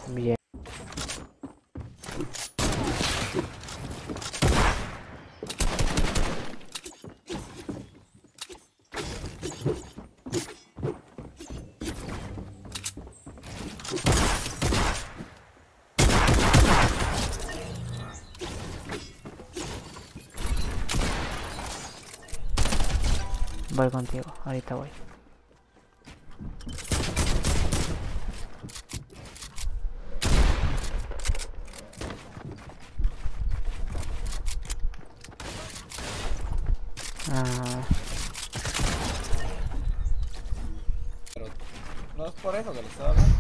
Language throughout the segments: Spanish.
Bien. Voy contigo, ahorita voy. Pero no es por eso que le estaba hablando.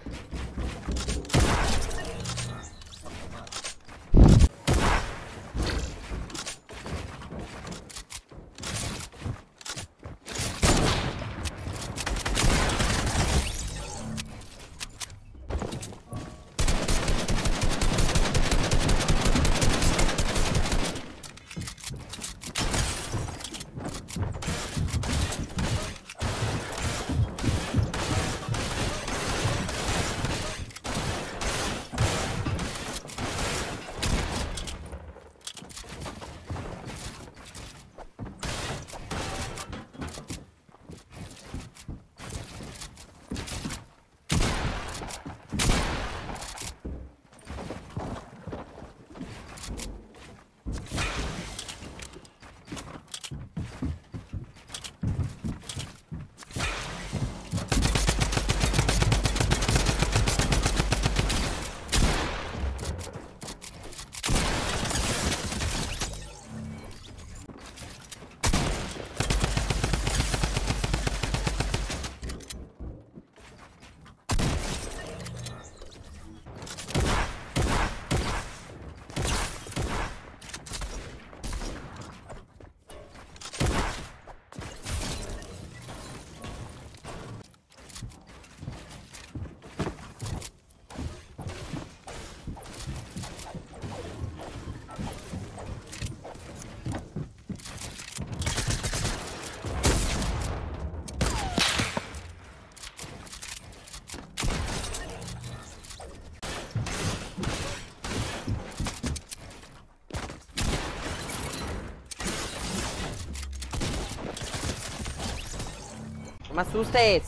No me asustes.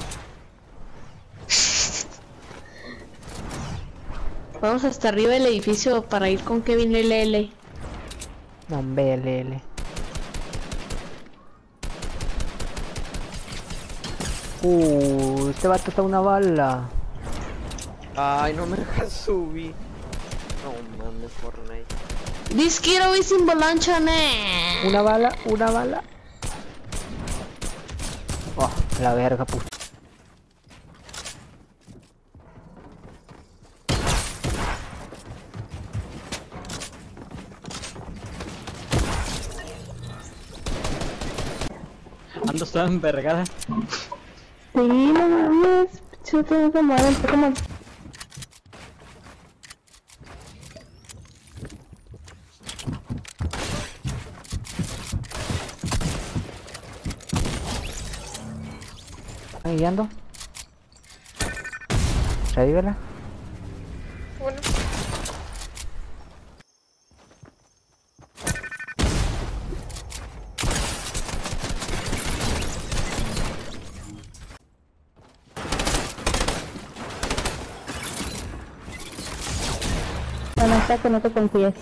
Vamos hasta arriba del edificio para ir con Kevin LL. No, hombre, LL. Este vato está una bala. Ay, no me dejas subir. No mames, Fortnite. This kiddo is in Balanchane. Una bala, una bala. Oh, la verga, puta. Ando toda envergada. Sí, no mames. Yo tengo que mover un poco más. ¿Están guiando? Revívela. Bueno, Bueno, está que no te confíes.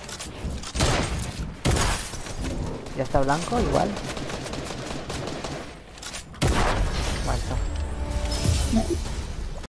Ya está blanco, igual. Muerto.